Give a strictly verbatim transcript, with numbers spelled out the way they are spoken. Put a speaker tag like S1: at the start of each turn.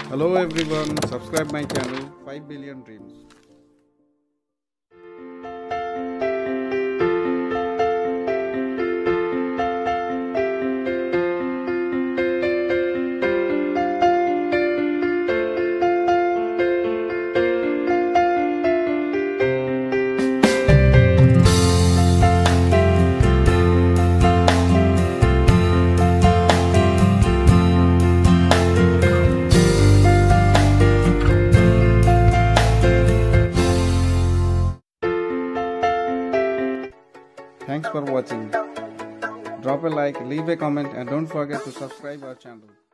S1: Hello everyone, subscribe my channel five billion Dreams. Thanks for watching. Drop a like, leave a comment and don't forget to subscribe our channel.